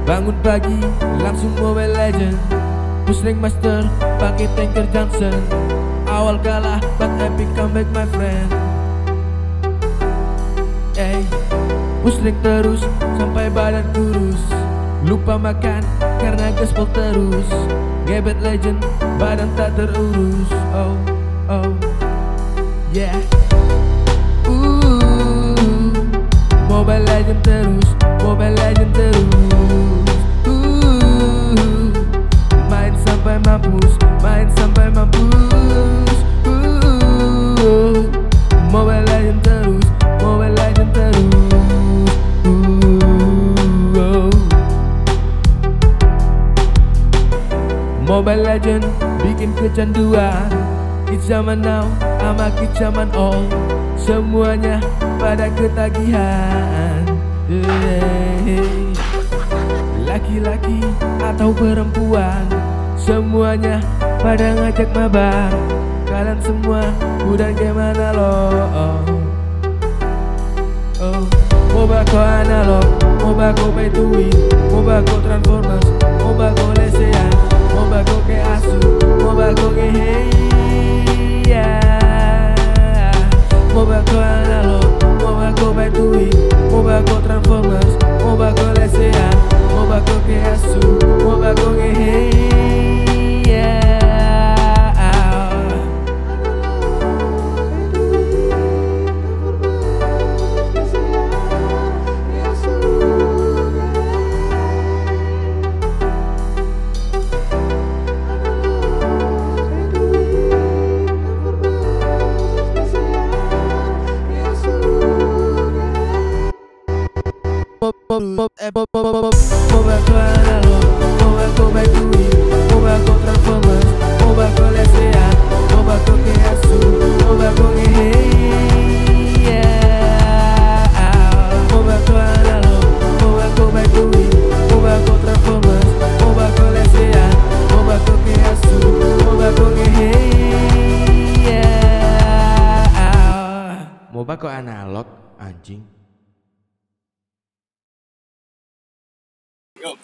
Bangun pagi, langsung Mobile Legend. Push rank master, pakai tanker Johnson. Awal kalah, but epic comeback my friend. Push rank terus, sampai badan kurus. Lupa makan, karena gaspol terus. Gebet legend, badan tak terurus. Oh, oh, yeah. Mobile Legend terus, Mobile Legend terus. Main sampai mampus, main sampai mampus. Mobile Legend terus, Mobile Legend terus. Mobile Legend bikin kecanduan. It's zaman now, ama it's zaman old. Semuanya pada ketagihan. Laki-laki atau perempuan, semuanya pada ngajak mabar. Kalian semua udah gimana loh? Moba ko analog, moba ko pay to win, moba ko transformers, moba ko lesehan, moba ko ke asu, moba ko ke heya. Moba ko analog, moba ko pay to win, moba ko transformers, moba ko lesehan, moba ko ke asu, moba ko ke heya. Moba ko analog, moba ko pay to win, moba ko transformers, moba ko lesehan, moba ko ke asu, moba ko ke heya. Moba ko analog, moba ko pay to win, moba ko transformers, moba ko lesehan, moba ko ke asu, moba ko ke heya. Moba ko analog, anjing. Yo.